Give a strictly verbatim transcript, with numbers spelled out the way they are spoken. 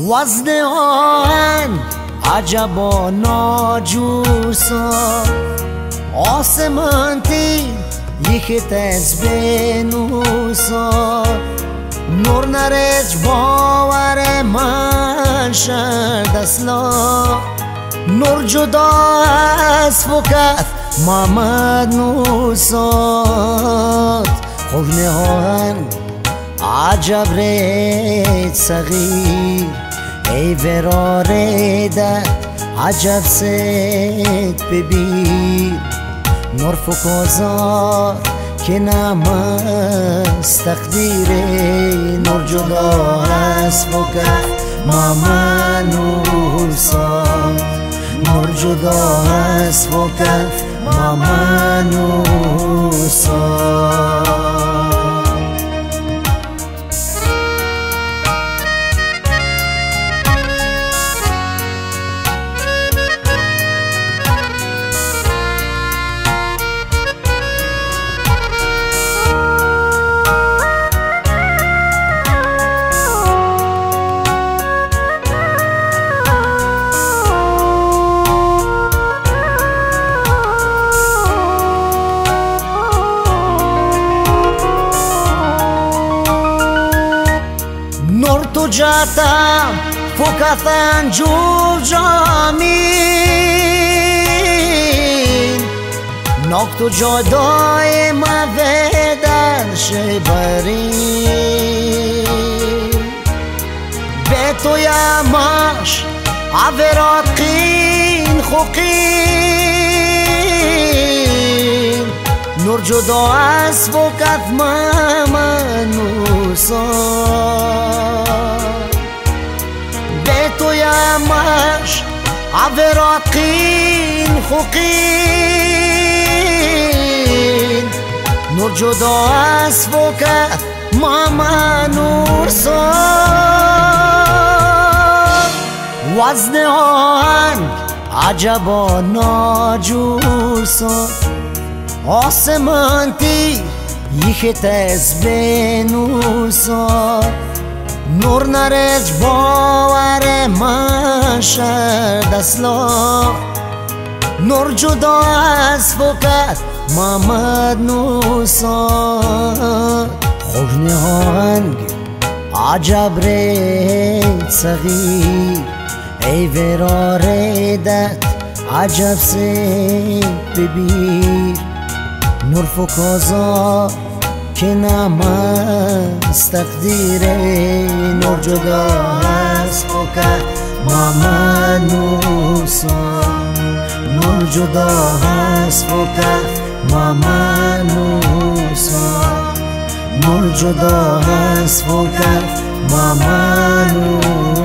وزن آهنگ عجبا ناجوسا آسمان تی یکی تز بنوسا نور نرج باور من شد اصلا نور جدا از فکت محمد نوسات خوبنه آهنگ عجب رید صغیر ای وراره ده عجب سید ببین نور فکازار که نمست تقدیره نور جدا از فکت محمد نوسات نور جدا از فکت محمد نوسات نور تو جاتا فکتن جور جامین ناک تو جادای مودن شبرین به تو یماش عبرات قین خوقین نور جدا از فکت محمد نوسات به تو یماش عبرات قین خوقین نور جدا از فکت محمد نوسات وزن آهنگ عجبا ناجوسا آسمان تی یکی تز بنوسا نور نرج باور من شد اصلا نور جدا از فکت محمد نوسات خوبنه آهنگ عجب رید صغیر ای وراره دت عجب سید ببیر نور فکازا که نمست تقدیره نور جدا از فکت محمد نوسات نور جدا از فکت محمد نوسات نور جدا از فکت محمد نوسات